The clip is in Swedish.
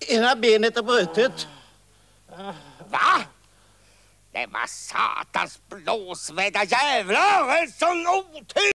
Ena benet är brutet. Va? Det var satans blåsvädda jävlar! En sån otur!